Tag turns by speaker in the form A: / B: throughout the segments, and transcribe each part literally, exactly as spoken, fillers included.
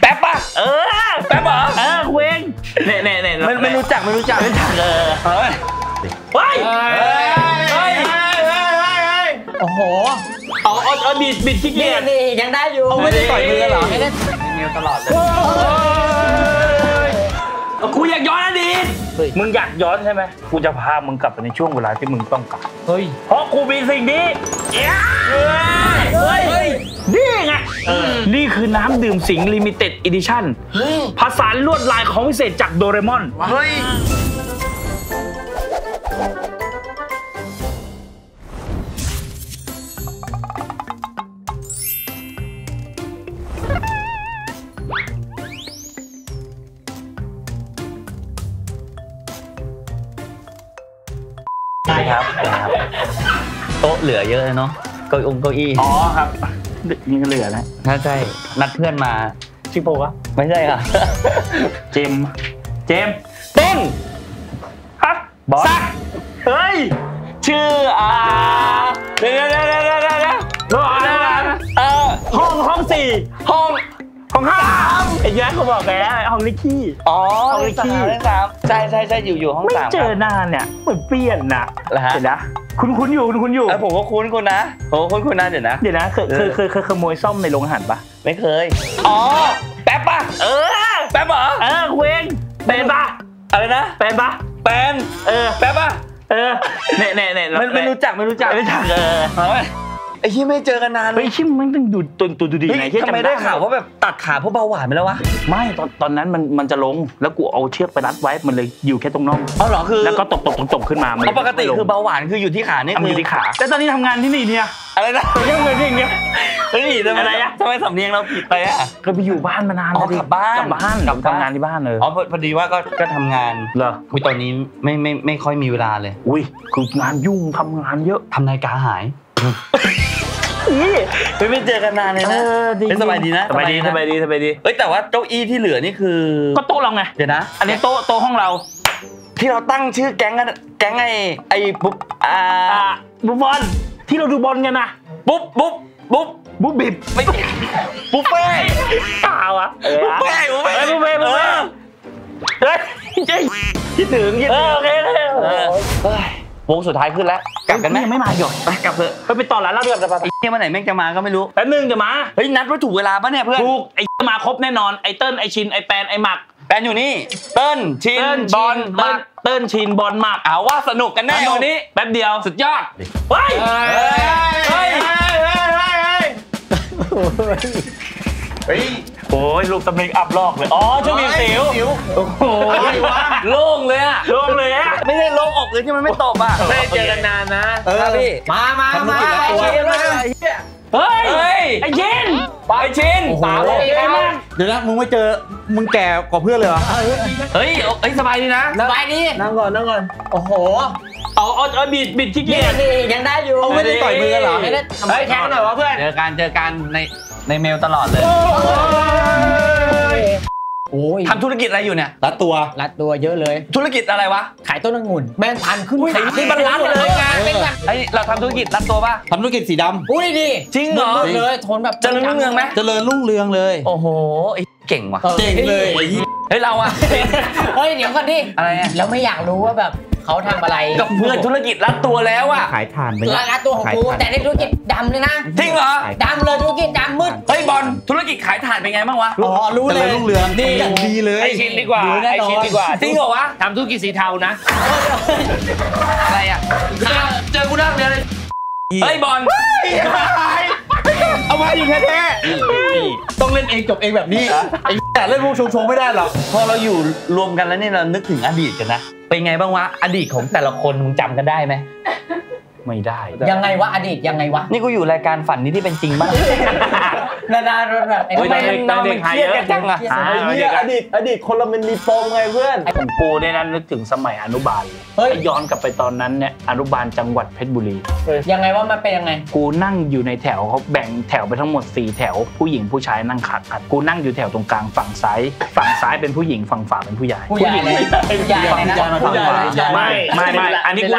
A: ป๊บป่ะเออแป๊บเหรอ
B: เออเวงเนี่ยเนี่ยเนี่ย
A: ไม่ไม่รู้จักไม่รู้จักไม่รู้จักเออเฮ้ยเฮ้ยเฮ้ย
B: โอ้โหเอาเอาเอาบิดบิดขี้เกียจ
C: นี่ยังได้อยู่
B: ไม่ได้ต่อยมือเหรอ
C: ไม่ได้
A: เนียวตลอดเลย
B: กูอยากย้อนอดีตมึงอยากย้อนใช่ไหมกูจะพามึงกลับไปในช่วงเวลาที่มึงต้องการเฮ้ยเพราะกูมีสิ่งนี้เฮ้ยนี่ไงนี่คือน้ำดื่มสิงลิมิเต็ดอีดิชั่นผสานลวดลายของพิเศษจากโดเรมอน
A: เฮ้ยครับครับโต๊ะเหลือเยอะเลยเนาะเก้าอี้เก้าอี้
B: อ๋อครับนี่ก็เหลือนะ
A: ถ้าใช่นัดเพื่อนมา
B: ชิโปะ
A: ไม่ใช่ค่ะ
B: เจมเจม
A: ต้น
B: ฮะบอสเฮ้ยชื่ออ่าเดี๋ยวเดี๋ยวเดี๋ยวเดี๋ยวเดี๋ยวเดี๋ยวเออห้องห้องสี่ห้องห้องห้าไอ้ยักษ์เขาบอกแกห้องลิขี้
A: อ๋อห้องลิขี้สามใช่ใช่ใช่อยู่อยู่ห้องสาม
B: ไม่เจอนานเนี่ยเหมือนเปลี่ยนนะเห็นนะคุณคุณอยู่คุณคุณอยู่
A: ผมก็คุ้นคุณนะผมคุ้นคุณนะเดี๋ยวนะ
B: เดี๋ยวนะเคยเคยเคยเคยขโมยซ่อมในโรงอาหารปะ
A: ไม่เคยอ๋อแป๊บป่ะเออแป๊บเหรอ
B: เออเวงเป็นปะ
A: อะไรนะ
B: เป็นปะ
A: เป็น
B: เออ
A: แป๊บป่ะ
B: เออเนี่ยเนี่ยเนี่ย
A: ไม่รู้จักไม่รู้จัก
B: ไม่รู้จักเออ
A: ไอ้ที่ไม่เจอกันนาน
B: เลยไอ้ที่มันต้องดูตัวตัวดูดีไงที่
A: ทำไมได้ข่าวว่าแบบตัดขาเพราะเบาหวานไปแล้ววะ
B: ไม่ตอนตอนนั้นมันมันจะลงแล้วกูเอาเชือกไปรัดไว้มันเลยอยู่แค่ตรงน่อง
A: อ๋อเหรอคือ
B: แล้วก็ตกตกตกตกขึ้นมา
A: ปกติคือเบาหวานคืออยู่ที่ขานี่
B: คืออยู่ที่ขาแต่ตอนนี้ทำงานที่นี่เนี่ย
A: อะไรนะ
B: เรื่องเงินที่อย่างเงี้ย
A: เฮ้ยอะไรอะทำไมสำเนียงเราผิดไปอะ
B: ก็ไปอยู่บ้านมานาน
A: แล้วกลับบ้าน
B: กลับบ้านกลับทำงานที่บ้านเลย
A: อ๋อพอดีว่าก็ก็ทำงาน
B: เหรอ
A: คุยตอนนี้ไม่ไม่ไม่ค่อยมีเวลาเลย
B: อุ้ยคืองานยุ่งทำงานเยอะ
A: ทำนาฬิกาหายไม่ไม่เจอกันนานเลยนะสบายดีนะ
B: สบายดีสบายดีสบายดี
A: เอ้ยแต่ว่าเก้าอี้ที่เหลือนี่คือ
B: ก็โต๊ะเราไง
A: เดี๋ยวนะ
B: อันนี้โต๊ะโต๊ะห้องเรา
A: ที่เราตั้งชื่อแก๊งกันแก๊งไอ้ไอ้ปุ๊บอ่า
B: บุบบอลที่เราดูบอลกันนะ
A: ปุ๊บปุ๊บปุ๊บ
B: บุ๊บบิบ
A: ไม่ปุ๊บเป้
B: เปล่าอ่ะ
A: ปุ๊บเป้
B: ปุ๊บเป้ปุ๊บเป้ปุ๊บเป้เฮ้ยจริงคิดถึงคิดถึงโอเคโอเ
A: ควงสุดท้ายขึ้นแล้วกลับกันไหม
B: ยังไม่มาหยด
A: ไปกลับเถอะ
B: ไปไปต่อร้านเหล้าด้วยกันไป
A: ไอ้เนี่ยวันไหนแม่งจะมาก็ไม่รู้
B: แป๊บนึงจะมา
A: เฮ้ยนัดว่าถูกเวลาปะเนี่ยเพื่อน
B: ถูกไอ้มาครบแน่นอนไอ้เติ้ลไอ้ชินไอ้แปนไอ้หมัก
A: แปนอยู่นี่เติ้ลชินบอลหมัก
B: เติ้ลชินบอลหมัก
A: เอาว่าสนุกกันแน่วันนี้
B: แป๊บเดียว
A: สุดยอด
B: เฮ้ยเฮ้ยเฮ้ยโอ้ยลูกตำแหน่งอัพลอกเลยอ๋อช่วงมีสิวโอ้โห
A: โล่งเลยอะ
B: โล่งเลยอะ
A: ไม่ได้โล่งอกเลยที่มันไม่ตบอะ
B: ไม่ได้เจอกันนานนะ
A: เออพี่
C: มามามาไอ้ชิน
B: เฮ้ยไอ้ชิน
A: ไอ้ชิน
B: สาวเลย
D: เดี๋ยวนะมึงไม่เจอมึงแก่กว่าเพื่อนเลยเหรอ
A: เฮ้ยเฮ้ยสบายดีนะ
C: สบายดี
B: นั่งก่อนนั่งก่อน
C: โอ้โห
B: เอาเอาเอาบิดบิดขี้เกียจ
C: นี่ยังได้อยู่
D: ไม่ได้ต่อยมือกันเหรอ
C: ไม่ได้
B: เฮ้ยแข่งหน่อยวะเพื่อน
A: เจอกันเจอกันในในเมลตลอดเลย
C: โอ้ย
A: ทำธุรกิจอะไรอยู่เนี่ย
D: รัดตัว
C: รัดตัวเยอะเลย
A: ธุรกิจอะไรวะ
C: ขายต้นองุ่นแม่งพันขึ้นขา
A: ที่มันรัดเลยไงไอเราทำธุรกิจรัดตัวป่ะ
D: ทำธุรกิจสีดำ
C: อุ้ยดี
A: จริงเหรอ
C: เลยทนแบบ
A: เจริญรุ่งเรืองไหม
D: เจริญรุ่งเรืองเลย
A: โอ้โหเก่งว่ะ
D: เก่งเลย
A: เฮ้ยเราอะ
C: เฮ้ยเดี๋ยวก่อนดิ
A: อะไรอะ
C: แล้วไม่อยากรู้ว่าแบบเขาทำอะไร
A: กับเพื่อนธุรกิจรัดตัวแล้วอะ
D: ขายถ่านไป
C: รัดตัวของกูแต่ในธุรกิจดำเลยนะ
A: จริงเหรอ
C: ดำเลยธุรกิจดำมืด
A: เฮ้ยบอลธุรกิจขายถ่านเป็นไงบ้างวะ
C: อ๋อรู้เลย
D: รุ่งเรืองดีดีเลย
B: ไอชินดีกว่าไอชินดีกว่า
A: จริงเหรอวะ
B: ทำธุรกิจสีเทานะ
A: อะไรอะเจอกูนั่งเรียนเลยเฮ้ยบอล
D: เอามาอยู่แท้ๆต้องเล่นเองจบเองแบบนี้ไอ้แต่เล่นพวกชงๆไม่ได้หรอก
A: พอเราอยู่รวมกันแล้วนี่เรานึกถึงอดีตกันนะเป็นไงบ้างวะอดีตของแต่ละคนมึงจำกันได้ไหม
B: ไม่ได้
C: ยังไงวะอดีตยังไงวะ
A: นี่กูอยู่รายการฝันนี้ที่เป็นจริงบ้าง
C: นาดาแบบ
A: ไอ้ไม่น้องมันเครียดกันจังอะ
D: อดีตอดีตคนเรามันมีปมไงเพื่อน
B: ผมกูเนี่ยนั้นนึกถึงสมัยอนุบาลเลยเฮ้ยย้อนกลับไปตอนนั้นเนี่ยอนุบาลจังหวัดเพชรบุรี
C: ยังไงว่ามันเป็นยังไง
B: กูนั่งอยู่ในแถวเขาแบ่งแถวไปทั้งหมดสี่แถวผู้หญิงผู้ชายนั่งขัดขัดกูนั่งอยู่แถวตรงกลางฝั่งซ้ายฝั่งซ้ายเป็นผู้หญิงฝั่งขวาเป็นผู้ใหญ่
C: ผู้หญิง
B: เป็นผู้ใหญ่ฝั่งผู้ใหญ่ไม่ไม่ไม่อันนี้กูเล่า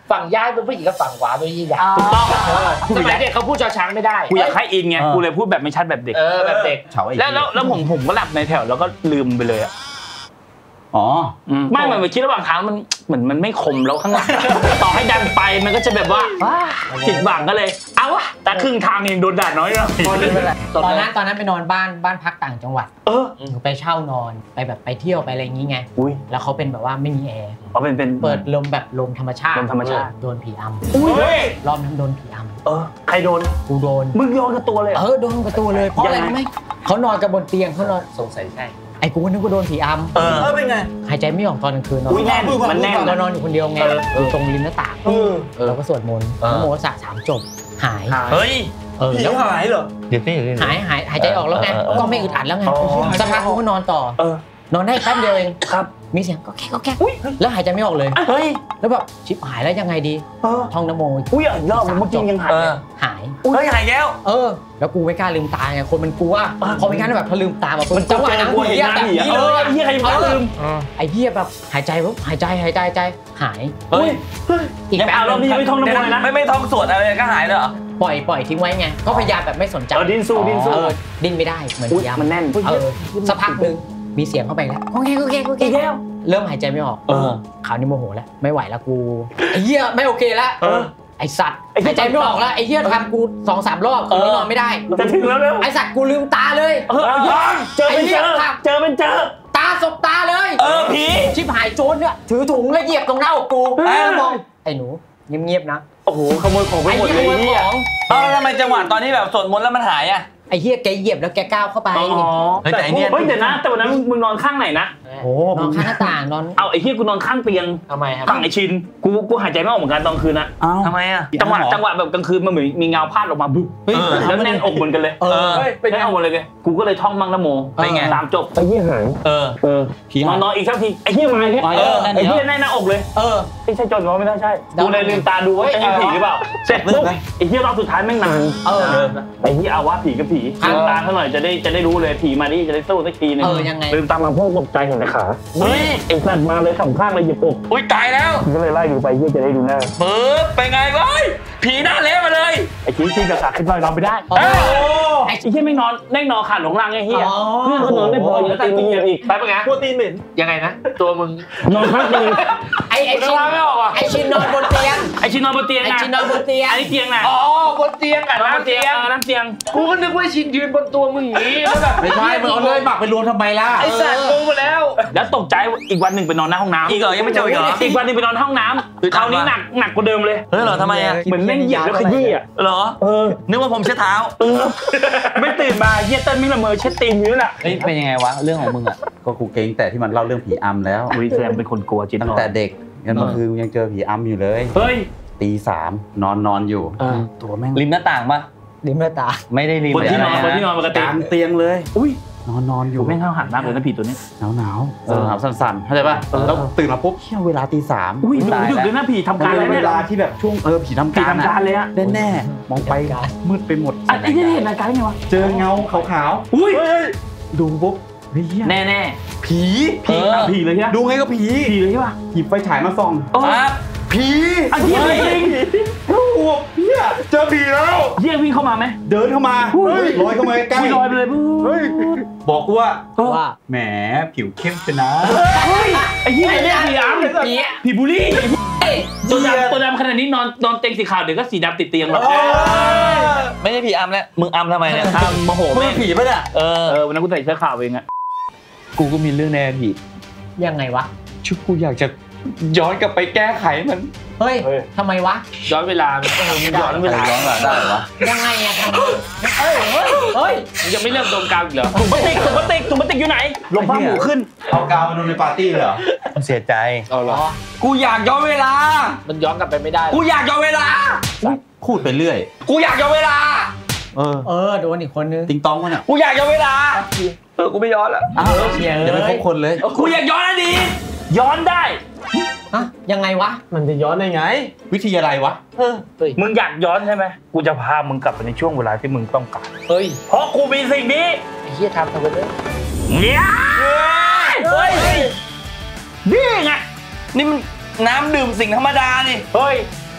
C: ฝั่งย้ายเป็นผู้หญิงกับฝั่งขวาเป็นผู้หญิงใหญ่
B: ถูกต้อง
C: สมัยเด็กเขาพูดชอช้างไม่ได้
B: กูอยากให้อินไงกูเลยพูดแบบไม่ชัดแบบเด็ก
C: เออแบบเด็ก
D: เฉาไอ้
B: แล้วแล้วแล้วผมผมก็หลับในแถวแล้วก็ลืมไปเลยอะ
D: อ๋อ
B: ไม่เหมือนเมื่อกี้ระหว่างทางมันเหมือนมันไม่คมแล้วข้างหลัง ต่อให้ดันไปมันก็จะแบบว่าผิดหวังก็เลยเอาวะแต่ครึ่งทางเองโดนด่าน้อยแล้ว
C: ตอนนั้นตอนนั้นไปนอนบ้านบ้านพักต่างจังหวัด
B: เออ
C: ไปเช่านอนไปแบบไปเที่ยวไปอะไรอย่างงี้ไง
B: อุ้ย
C: แล้วเขาเป็นแบบว่าไม่มีแอร์
B: เอาเป็นเป็น
C: เปิดลมแบบลมธรรมชาติ
B: ลมธรรมชาติ
C: โดนผีอำ
B: อุ้ย
C: รอบนั้นโดนผีอำ
B: เออใครโดน
C: กูโดน
B: มึงโยนกับตัวเลย
C: เออโดนกับตัวเลยเพราะอะไร
B: ยังไง
C: รู้ไหมเขานอนกันบนเตียงเขานอนสงสัยใช่ไอ้กูนึกว่าโดนผีอำ
A: เออ
D: เป็นไง
C: หายใจไม่ออกตอนกลางคืนนอน
B: อุ้ยแน่นมันแน่น
C: เรานอนอยู่คนเดียวไงอยู่ตรงริมหน้าต่างเราก็สวดมนต์
A: เออ
C: นโมสะสามจบหาย
A: เฮ้ย
C: เออแล้ว
D: หายเหรอ
A: เดี๋ยวสิเดี๋ยวสิ
C: หายหายหายใจออกแล้วไง
A: เออเออ
C: ก็ไม่อึดอัดแล้วไง
B: อ๋อ
C: สักพักกูก็นอนต่อ
B: เออน
C: อนได้แป๊บเดียวเอง
B: ครับ
C: มีเสียงก็แค่ก็แค่แล้วหายใจไม่ออกเลย
B: เฮ้ย
C: แล้วแบบชิบหายแล้วยังไงดี
B: เออ
C: ท่องนโมอีก
B: อุ้ยอีกรอบเมื่อกี้ยังหาย
A: เอ
B: เล
A: อย
C: หาย
A: เฮ้ยหายแล้ว
C: เออ แล้วกูไม่กล้าลืมตาไงคนมันกลัวพอไม่งั้นแบบพอลืมตาแบบ
B: มัน
C: จังหวะ
B: จะ
C: นั้น
B: กลัวเห็นหน้าผีอะ
C: ผีเลยอะ
B: เออเหี้ยใครจะมาลืม
C: ไอ้เหี้ยแบบหายใจปุ๊บหายใจหายใจหายใจหาย
A: เฮ้ย
C: อีก
B: ยัง
C: แป๊บ
B: เอารอบนี้ยังไม่ท่องนโมเลยนะ
A: ไม่ไม่ท่องสวดอะไรก็หายเลยเหรอ
C: ปล่อยปล่อยทิ้งไว้ไงก็พยายามแบบไม่สนใจ
B: เออดิ้นสู้ดิ้นสู้
C: เออดิ้นไม่ได้เหมือน
B: อุ้ย
C: พยายาม
B: มันแน่น
C: เออสักพักหนึ่งมีเสียงเข้าไปแล้วโอเคโอเคโอเคเริ่มหายใจไม่ออก
A: เออ
C: คราวนี้โมโหแล้วไม่ไหวแล้วกูไอ้เหี้ยไม่โอเคแล้ว
B: เออ
C: ไอ้สัตว์
B: ไอ้เหี้
C: หาย ยใจไม่ออกแล้วไอ้เหี้ยทำกูสองสามรอบ
A: เออ
C: กูนอนไม่ได้
B: จะถึงแล้วเร็ว
C: ไอ้สัตว์กูลืมตาเลย
B: เออเอายังเจอเป็นเจอเจอเป็นเจอ
C: ตาสบตาเลย
A: เออผี
C: ชิบหายโจรเนี่ยถือถุงแล้วเหยียบตรงหน้าอกกู
B: เออ
C: แล้วมองไอ้หนูเงียบๆนะ
B: โอ้โหขโมยของไป
C: ไอ้
B: หมด
C: เหี้ย
B: เล
C: ข
B: ย
C: โมย
B: เนี่ย
C: ของ
A: เออแล้วทำไมจังหวะตอนที่แบบสวดมนต์แล้วมันหายอ่ะ
C: ไอ้เหี้ยแกเหยียบแล้วแกก้าวเข้าไป
B: อ๋อ
A: เฮ้ยแต่ไอ้เนี่ย
B: เฮ้ยเดี๋ยวนะแต่วันนั้นมึงนอนข้างไหนนะ
C: โอ้นอนข้างหน้าต่างนอน
B: เอาไอ้เหี้ยกูนอนข้างเตียง
C: ทำไมครับ
B: ฝั่งไอ้ชินกูกูหายใจไม่ออกเหมือนกันตอนคืนนะ
A: ทำไมอ่ะ
B: จังหวะจังหวะแบบกลางคืนมันเหมือนมีเงาพาดออกมาบึ้
A: เฮ้ย
B: แล้วแน่นอกเหมือนกันเลย
C: เออ
B: แน่นอกหมดเลยไงกูก็เลยท่องมังนะโม
A: เป็นไง
B: ตามจบไอ้เหี้ยหาย
A: เออ
B: เออ
A: ผี
B: น
A: หา
B: อย นนอนอีกสักทีไอ้เหี้ยมาเนี่ย
A: มาเยอะนั่น
B: ไอ้
A: เดี๋ยว
B: เหี้ยแน่นหน้าอกเลย
C: เออ
B: ไม่ใช่จนว่าไม่น่าใช่
C: เดา
B: กูเลยลืมตาดูว่าไอ้เหี้ยผีหรือเปล่าเสร็จปุ๊บไอ้เหี้ยรอบสุดท้ายแม่งนาน
C: เออ
B: ไอ้เหี้ยเอาว่าผีกับผี
C: ครับ
B: ลืมตาเขาหน่อยจะได้จะได้รู้เลยผีมาดิจะได้สู้สักทีนึง
C: เออยังไง
B: ลืมตามาพวกตกใจเห็นไหมขา
A: เฮ้ย
B: ไอ้สัตว์มาเลยสองข้างเลยหยิบอก
A: อุ้ยตายแล้ว
B: ก็เลยไล่ดูไปเหี้ยจะได้ดูหน้า
A: ปึ๊บเป็นไงวะผีหน้าเละมาเลย
B: ไอ้ชี้ชี้กระสาขึ้นไปนอนไม่ได้
C: โอ้
B: ไอ้เหี้ยไม่นอนแน่งนอนขาดหลงรังไอ้เหี้ย
C: อ๋อ
B: เพื่อนเขานอนไม่พอยังตีมึงเหยียบอีกไปปะไง
D: พวกตีนเหม็น
C: ยังไงนะ ตัวมึง
B: นอนข้างเตียง
C: ไอ้ไอ้ชิน
B: ไม่ออกอ่ะ
C: ไอ้ชินนอนบนเตียง
B: ไอ้ชินนอนบนเตียง
C: ไอ้
B: นะ
C: ชินนอนบนเตียง
B: อันนี้เตียงนะ
C: อ๋อบนเตียงอ่ะ
B: นอน
C: น้ำ
B: บนเตี
C: เตี
B: ย
C: ย
B: ง
C: ง
B: เออน้ำเตียง
C: กูก็นึกว่าชินยืนบนตัวมึงอย่างนี้แล้วแบบ
D: ไม่ใช่มึงเอาเลยหมักไปรวมทำไมล่ะ
C: ไอ้สัตว์กูมาแล้ว
B: แล้วตกใจอีกวันหนึ่งไปนอนหน้าห้องน้ำ
A: อีกเหรอยังไม่เจออีกเหรอ
B: อีกวันหนึงไปนอนห้องน้ำคราวนี้หนักหนักกว่าเดิมเลย
A: เฮ้ยเหรอทำไมอ่ะ
B: เหมือนแม่งเหยียบแล้วขยี้อ่ะ
A: เหรอ
B: เออ
A: นึกว่าผมเช็ดเท้า
B: เออไม่ตื่นมาเฮียเต้นไม่ละเมอเช็ดตีนอยู่นั่นแหละ
A: เฮ้ยเป็นยังไงวะเรื่องของมึงอ่ะ
D: ก็กูเก่งแต่ที่มันเล่าเรื่องผีอำแล้ว
B: อุ้ยแสดงเป็นคนกลัวจิต
D: ตั้งแต่เด็กยันเมื่อคืนยังเจอผีอำอยู่เลย
B: เฮ้ย
D: ตีสามนอนนอนอยู่
B: เออ
D: ตัวแม่ง
A: ริมหน้าต่างปะ
C: ลิ้มเลือดตา
A: ไม่ได้ริม
B: บนที่นอน
A: ะ
B: บนที่นอนปก
D: ก
B: ติ
D: ลางเตียงเลย
B: อุ้ย
D: นอนนอนอยู่
B: แม่งเข้าหันมากเลยนะผีตัวนี้
D: หนาวหนาว
B: เออ
D: หนาวสั่นๆเข้าใจป่ะแล้วตื่นมาปุ๊บเที่ยเวลาตีสาม
B: อุ้ยดึกดึกเลยนะผีทำการ
D: เป็
B: แล้ว
D: นเว
B: เนี่ย
D: ลาที่แบบช่วงเออผีทำ
B: ผี
D: การ
B: ทำการเลยอะ
D: แน่แน่ๆมองไปมืดไปหมด
B: อ่ะไอ้นี่เห็นรายการได้ไงวะ
D: เจอเงาขาว
B: อุ้ย
D: ๆดูปุ๊บเฮ้ย
B: แน่แน่
D: ผี
B: ๆผีอ่ะผีเลยใช่ไหม
D: ดูไงก็ผี
B: ผีเลยใช่ป่ะ
D: หยิบไฟฉายมาส่อง
A: ครับ
D: ผี
B: อ่ะเฮียจริง
D: โอ้โหเฮียเจอผีแล้ว
B: เฮียวิ่งเข้ามาไหม
D: เดินเข้ามา
B: เฮ้ย
D: ลอยเข้ามาใกล้
B: อุ้ยลอยไปเลย
D: เฮ้ยบอกกูว่า
C: ว่า
D: แหมผิวเข้มชนะ
B: เฮ้ยไอ้เฮียเรียกผีอ้ำ
C: ผี
B: ผีบุรี่ตัวดำตัวดำขนาดนี้นอนนอนเตียงสีขาวเดี๋ยวก็สีดำติดเตียงหรอก
A: ไม่ใช่ผีอำแล้วมึงอำทำไมเนี่ย
B: ทำโมโห
D: มึ
B: แม่
D: ง
B: ง
D: ผีปะเนี่ย
A: เออ
B: เออวันนั้นกูใส่เสื้อขาวเองอะ
A: กูก็มีเรื่องในอดีต
C: ยังไงวะ
A: ชุดกูอยากจะย้อนกลับไปแก้ไขมัน
C: เฮ้ยทำไมวะ
B: ย้อนเวลาเออมึงย้อนเวลา
A: ย้อนหลังได้เหรอวะ
C: ยังไงอะทำไมเฮ้ยเฮ้ยเฮ้ย
B: มึงยังไม่เลิกดมกาวอีกเหรอถุงพลาสติกถุงพลาสติกถุงพลาสติกอยู่ไหนลงผ้าหมูขึ้น
D: เอากาวมาโดนในปาร์ตี้เลยเหรอ
A: เสียใจ
B: เอาเหรอ
A: กูอยากย้อนเวลา
B: มันย้อนกลับไปไม่ได้
A: กูอยากย้อนเวลา
D: พูดไปเรื่อย
A: กูอยากย้อนเวลา
D: เออ
C: เออโดนอีกคนนึง
D: ติงตองวะเนี่ย
A: กูอยากย้อนเวลา เออ กูไม่ย้อนแล้ว
C: เออเชียร์
D: เดี๋ยวไปคบคนเลย
A: กูอยากย้อนอดีต
B: ย้อนได้
C: ฮะยังไงวะ
B: มันจะย้อนได้ไง
D: วิทยาลัยวะ
B: มึงอยากย้อนใช่ไหมกูจะพามึงกลับไปในช่วงเวลาที่มึงต้องการ
C: เฮ้ย
B: เพราะกูมีสิ่งนี้
C: ไอ้เหี้ยทำทำไปเลย
B: เนี่ยเฮ้ยนี่ไง
A: นี่มันน้ำดื่มสิ่งธรรมดานี่
B: เฮ้ย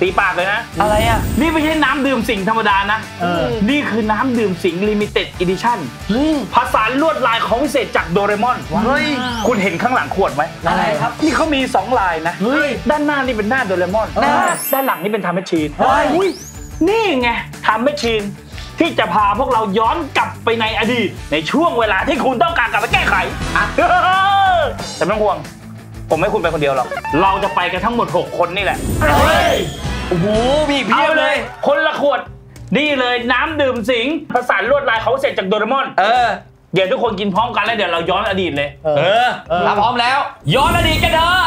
B: ตีปากเลยนะอะไรอ่ะนี่ไม่ใช่น้ำดื่มสิงธรรมดานะนี่คือน้ำดื่มสิงลิมิเต็ดอีดิชั่นผสานลวดลายของพิเศษจากโดเรมอนเฮ้ยคุณเห็นข้างหลังขวดไหมอะไรครับนี่เขามีสองลายนะด้านหน้านี่เป็นหน้าโดเรมอนด้านหลังนี่เป็นไทม์แมชชีนนี่ไงไทม์แมชชีนที่จะพาพวกเราย้อนกลับไปในอดีตในช่วงเวลาที่คุณต้องการกลับไปแก้ไขแต่ไม่ต้องห่วงผมไม่คุณไปคนเดียวหรอกเราจะไปกันทั้งหมดหกคนนี่แหละโอ้โหมีเพียบเลยคนละขวดนี่เลยน้ำดื่มสิงผสานลวดลายเขาเสร็จจากโดเรมอนเออเดี๋ยวทุกคนกินพร้อมกันแล้วเดี๋ยวเราย้อนอดีตเลยเออถ้าพร้อมแล้วย้อนอดีตกันเถอะ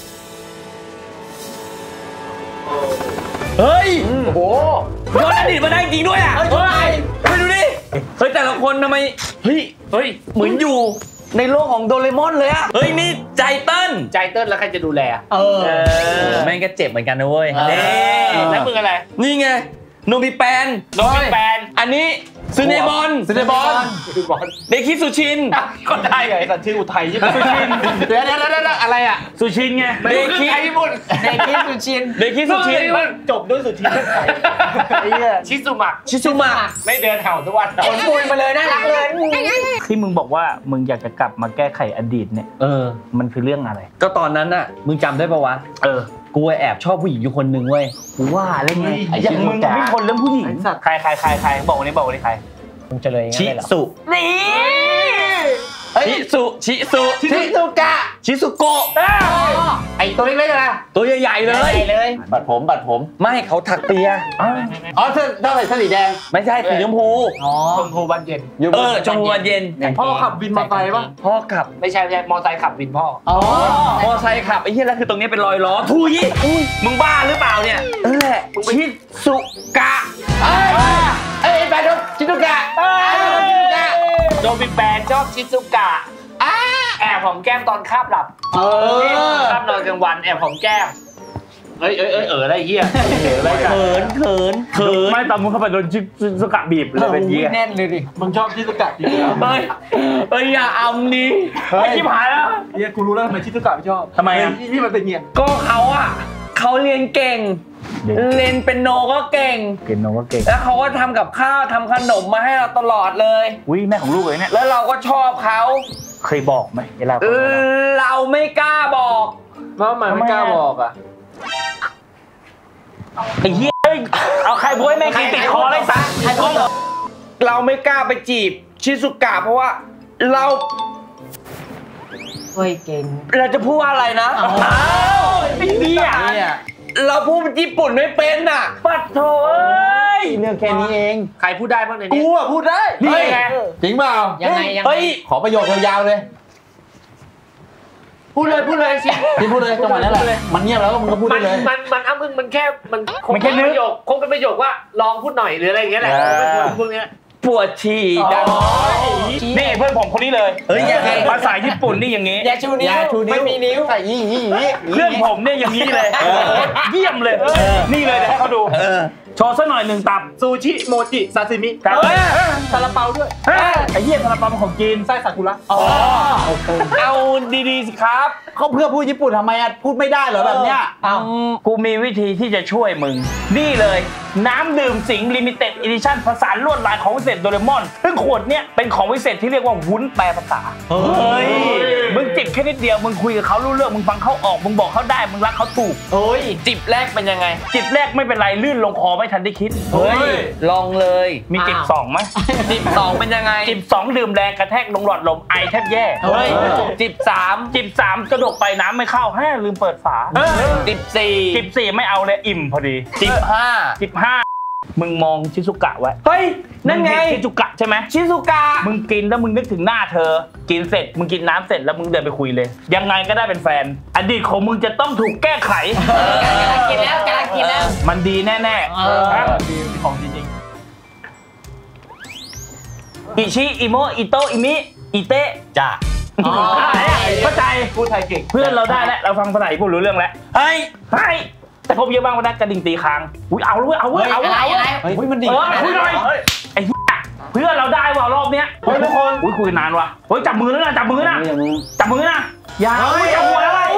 B: เฮ้ยโอ้โหย้อนอดีตมาได้จริงด้วยอ่ะเฮ้ยไปดูดิเฮ้ยแต่ละคนทำไมเฮ้ยเฮ้ยเหมือนอยู่ในโลกของโดเรมอนเลยอะเฮ้ยนี่ใจเต้นใจเต้นแล้วใครจะดูแลเออแม่งก็เจ็บเหมือนกันนะเว้ยแล้วมึงอะไรนี่ไงโนบิแปนโนบิแปนอันนี้ซูเนบอลซูเนบอลเดคิสุชินก็ได้ไงแต่ชื่ออุทัยใช่ไหมซูชินเดี๋ยวเดี๋ยวเดี๋ยวอะไรอะซูชินไงเดคิญี่ปุ่นเดคิสุชินเดคิสุชินจบด้วยสุชินไอ้เหี้ยชิซุมะชิซุมะไม่เดินเห่าทุกวันขนปุยมาเลยน่ารักเลยที่มึงบอกว่ามึงอยากจะกลับมาแก้ไขอดีตเนี่ยเออมันคือเรื่องอะไรก็ตอนนั้นน่ะมึงจำได้ปะวะเออกูแอบชอบผู้หญิงอยู่คนนึงเว้ยกูว่าอะไรไงอย่างมึงไม่คนเรื่องผู้หญิงใครใครใครใครบอกวันนี้บอกวันนี้ใครมึงจะเลยชิสุนี่ชิสุชิสุชิสุกะชิสุโกะไอตัวเล็กๆนะตัวใหญ่ๆเลยเลยบัดผมบัดผมไม่เขาถักเปียอ๋อเสื้อเสื้อใส่สีแดงไม่ใช่สีชมพูอ๋อชมพูวันเย็นเออชมพูวันเย็นพ่อขับวินมอเตอร์ไซค์ป่ะพ่อขับไม่ใช่ไม่ใช่มอเตอร์ไซค์ขับวินพ่ออ๋อมอเตอร์ไซค์ขับไอ้เหี้ยแล้วคือตรงนี้เป็นรอยล้อทุยมึงบ้าหรือเปล่าเนี่ยเออแหละชิสุกะเอ้ยไปดูชิสุกะโดบิแบนชอบชิซุกะแอบหอมแก้มตอนคาบหลับเออคาบนอนกลางวันแอบหอมแก้มเอ้ยเอ้ยเอ้ยเอออะไรเหี้ยเขินเขินเขินไม่ตอนมึงเข้าไปโดนชิซุกะบีบเลยเป็นเหี้ยแน่นเลยดิมึงชอบชิซุกะจริงๆเฮ้ยเฮ้ยอย่าเอานี่ไอ้ชิบหายแล้วเฮียกูรู้แล้วทำไมชิซุกะไม่ชอบทำไมอ่ะนี่มันเป็นเงี้ยก็เขาอ่ะเขาเรียนเก่งเรียนเป็นโนก็เก่งเป็นโนก็เก่งแล้วเขาก็ทำกับข้าวทำขนมมาให้เราตลอดเลยอุ้ยแม่ของลูกเลยเนี่ยแล้วเราก็ชอบเขาเคยบอกไหมเวลาเราไม่กล้าบอกว่ามันไม่กล้าบอกอ่ะไอ้เหี้ยเอาใครบ้วยแม่งกินติดคอเลยซะเราไม่กล้าไปจีบชิซุกะเพราะว่าเราเฮ้ยเก่งเราจะพูดว่าอะไรนะอ้าวไอ้เหี้ยเราพูดญี่ปุ่นไม่เป็นอ่ะปัดโถเอ้ยเรื่องแค่นี้เองใครพูดได้บ้างในนี้กูอ่ะพูดได้นี่ไงจริงเปล่ายังไงยังไงขอประโยคยาวๆเลยพูดเลยพูดเลยสิพี่พูดเลยจังหวะนั้นแหละมันเงียบแล้วมึงก็พูดได้เลยมันมันอ้ามึงมันแค่มันคงเป็นประโยคคงเป็นประโยคว่าลองพูดหน่อยหรืออะไรอย่างเงี้ยแหละพวกเนี้ยปวดฉี่จังนี่เพื่อนผมคนนี้เลยเฮ้ยภาษาญี่ปุ่นนี่อย่างงี้อย่าชูนิ้วไม่มีนิ้วใส่ยี่ยี่ยี่เรื่องผมเนี่ยอย่างนี้เลยเยี่ยมเลยนี่เลยเดี๋ยวให้เขาดูโชว์ซะหน่อยหนึ่งตับซูชิโมจิซาซิมิซาลาเปาด้วยไอ้เหี้ยซาลาเปาเป็นของจีนไส้ซากุระอ๋อเอาดีๆสิครับเขาเพื่อพูดญี่ปุ่นทำไมอ่ะพูดไม่ได้เหรอแบบเนี้ยเอากูมีวิธีที่จะช่วยมึงนี่เลยน้ำดื่มสิงลิมิเต็ดอีดิชั่นผสานลวดลายของวิเศษโดเรมอนซึ่งขวดเนี้ยเป็นของวิเศษที่เรียกว่าวุ้นแปลภาษาเฮ้ยมึงจิบแค่นิดเดียวมึงคุยกับเขารู้เรื่องมึงฟังเขาออกมึงบอกเขาได้มึงรักเขาถูกเฮ้ยจิบแรกเป็นยังไงจิบแรกไม่เป็นไรลื่นลงคอไม่ทันได้คิดเฮ้ยลองเลยมีจิบสองไหมจิบสองเป็นยังไงจิบสองดื่มแรงกระแทกลงหลอดลมไอแทบแย่เฮ้ยจิบสามจิบสามกระดกไปน้ำไม่เข้าแฮ่ลืมเปิดฝาจิบสี่จิบสี่ไม่เอาเลยอิ่มพอดีจิบห้าจิบห้ามึงมองชิซุกะไว้เฮ้ยนั่นไงชิซุกะใช่ไหมชิซุกะมึงกินแล้วมึงนึกถึงหน้าเธอกินเสร็จมึงกินน้ำเสร็จแล้วมึงเดินไปคุยเลยยังไงก็ได้เป็นแฟนอดีตของมึงจะต้องถูกแก้ไขกำลังกินแล้วกำลังกินแล้วมันดีแน่ๆดีของจริงอิชิอิโมอิโตอิมิอิเตะจ้าเข้าใจพูดไทยเก่งเพื่อนเราได้แล้วเราฟังภาษาญี่ปุ่นรู้เรื่องแล้วเฮ้ยเฮ้ยแต่พบเยอะบ้างวันนั้นกระดิ่งตีคางอุ้ยเอาเลยเอาเลยเอาเลยเอาเลยเฮ้ยมันดีเออคุยหน่อยไอ้เหี้ยเพื่อนเราได้ว่ะรอบเนี้ยเฮ้ยทุกคนอุ้ยคุยนานว่ะเฮ้ยจับมือแล้วนะจับมือนะจับมือนะอย่าอุ้ยจับหัวแล้วอุ้ย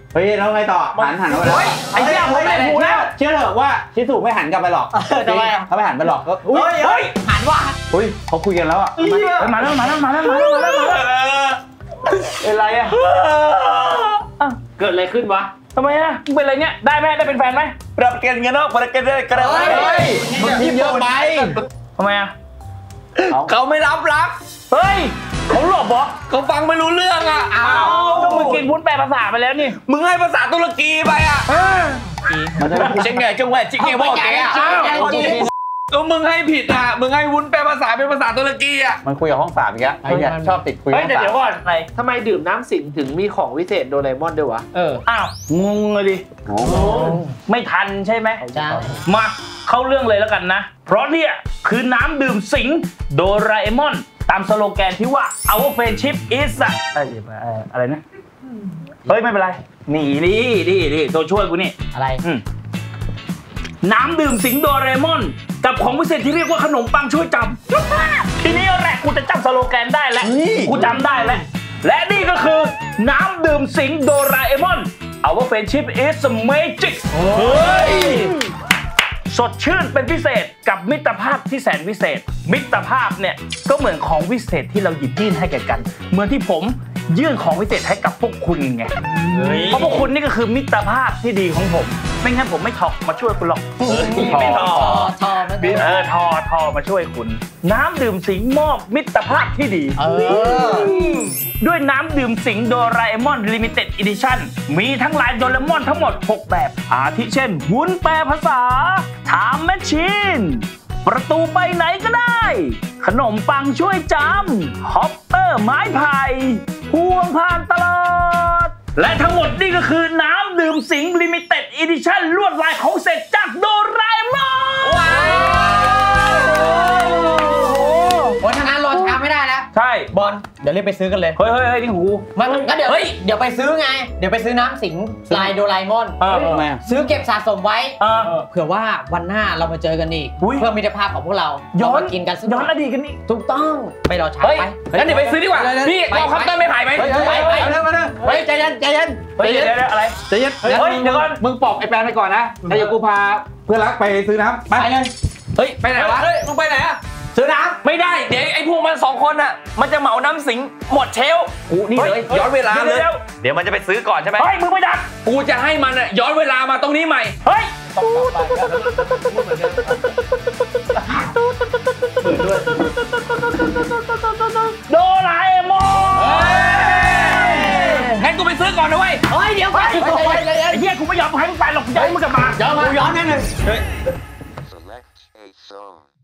D: เฮ้ยแล้วไงต่อหันหันไปแล้ว
B: ไอ้เหี้ยผมไม่ถูกแล้ว
D: เชื่อเถอะว่าชิสุไม่หันกลับไปหรอกทำไมเขาไม่หันไปหรอกก็อุ้ย
B: เฮ้ย
C: หันว่า
D: อุ้ยเขาคุยกันแล้วอ่ะ
B: มาแล้วมาแล้วมาแล้วมาแล้วมาแล้วมาแล้วเป็นไรอะเกิดอะไรขึ้นวะทำไมอะมึงเป็นอะไรเนี่ยได้ไหมได้เป็นแฟนไหม
A: ปรับเกณฑ์กันเนาะปรับเกณฑ์ได้กระไร
D: มึงยิ้มเยอะไป
B: ทำไมอะ
A: เขาไม่รับรัก
B: เฮ้ยเขาหลบเหรอ
A: เขาฟังไม่รู้เรื่องอ่ะ
B: อ้าวก็มึงกินวุ้นแปลภาษาไปแล้วนี่
A: มึงให้ภาษาตุรกีไปอ่ะเจ๊งไงจังหวะจิงเกบอกแกอ่ะก็มึงให้ผิดอ่ะมึงให้วุ้นแปลภาษาเป็นภาษาตุรกีอ่ะ
D: มันคุยกับห้องสามอีกแล้วไอ้เนี่ยชอบติดคุย
B: เฮ้ย
D: ห้อง
B: แต่
D: สาม
B: เดี๋ยวก่อนอะไร
E: ทำไมดื่มน้ำสิงถึงมีของวิเศษโดเรมอนด้วยวะ
C: เออ
B: อ้าวงงเลยดิ
D: โอ้โห
B: ไม่ทันใช่ไหม
C: ใช่
B: มาเข้าเรื่องเลยแล้วกันนะ เพราะเนี่ยคือน้ำดื่มสิงโดราเอมอนตามสโลแกนที่ว่า our friendship is อะอะไรนะเฮ้ยไม่เป็นไรนี่ดิดิดิตัวช่วยกูนี่
C: อะไร
B: อืมน้ำดื่มสิงโดเรมอนกับของพิเศษที่เรียกว่าขนมปังช่วยจำทีนี้แหละกูจะจำสโลแกนได้แล้วกูจำได้แล้วและนี่ก็คือน้ำดื่มสิงโดราเอมอน our friendship is magic เฮ้ยสดชื่นเป็นพิเศษกับมิตรภาพที่แสนวิเศษ มิตรภาพเนี่ยก็เหมือนของวิเศษที่เราหยิบยื่นให้แก่กันเหมือนที่ผมยื่นของวิเศษให้กับพวกคุณไงเพราะพวกคุณนี่ก็คือมิตรภาพที่ดีของผมไม่งั้นผมไม่ถอกมาช่วยคุณหรอกไม่ถอ
C: ทอมัน
B: เออทอทอมาช่วยคุณ น้ำดื่มสิงมอบมิตรภาพที่ดี
C: เออ
B: ด้วยน้ำดื่มสิงโดราเอมอนลิมิเต็ดอีดิชั่นมีทั้งลายโดราเอมอนทั้งหมดหกแบบอาทิเช่นวุ้นแปลภาษาถามแมชชีนประตูไปไหนก็ได้ ขนมปังช่วยจำฮอปเปอร์ไม้ไผ่ห่วงผ่านตลอด และทั้งหมดนี่ก็คือน้ำดื่มสิงลิมิเต็ดอีดิชั่นลวดลายของเศษจากโดราเอมอน
C: โอ้ยทางนั้นรอช้าไม่ได้แล้ว
B: ใช่
C: บอลเดี๋ยวรีบไปซื้อกันเลย
B: เฮ้ยเฮ้ยเฮ้ยนี่หู
C: มันก็เดี๋ยวเดี๋ยวไปซื้อไง เดี๋ยวไปซื้อน้ำสิงลายโดราเอมอน
B: เออ
D: ทำไมอ่ะ
C: ซื้อเก็บสะสมไว้
B: เออ
C: เผื่อว่าวันหน้าเรามาเจอกันอีก
B: อุ๊ย
C: เพื่อมิตรภาพของพวกเรา
B: ย้อน
C: เรามากินกันสักห
B: ย้
C: น่
B: อนอ
C: อย
B: ดีตกันนี่
C: ถูกต้องไม่รอช้า
A: เฮ้ย
C: ไป
A: งั้นเดี๋ยวไปซื้อดีกว่าพี่เอาคัพเตอร์ไม่ผ่ายไหม
C: ไปไปไป
D: เอาเร็วมาเร็วเฮ้ยใจเย็นใจเย็น
B: เฮ้ยเดี๋ยวเดี๋ยวอะไร
D: ใจเย็น
B: เฮ้ยเดี๋ยวก่อน
D: มึงปอกไอ้แปนไปก่อนนะแล้วเดี๋ยวกูพาเพื่อนรักไปซื้อน้ำไปเลย
A: เฮ้ยไปไหนวะเฮ้ยมึงไปไหนอ่ะ
C: ซื้อน้
A: ไม่ได้เดี๋ยวไอ้พวกมันสองคนอ่ะมันจะเหมาน้ำสิงหมดเชลฟ์
B: กูนี่เลย
A: ย้อนเวลาเลย
B: ดี๋ว
A: เดี๋ยวมันจะไปซื้อก่อนใช่ไหม
B: เฮ้ยมึงไม่ดัก
A: กูจะให้มันอ่ะย้อนเวลามาตรงนี้ใหม่
B: เฮ้ยโดราเอมอน
A: งั้นกูไปซื้อก่อนนะเว้ย
C: ำเฮ้ยเดี๋ยวก่อน
B: ไอ้เหี้ยกูไม่ยอมให้มึงไปหรอกกูจะให้มึงกลับมา
C: เดี๋ยวมาย้อนแน่เลย
F: Select a song.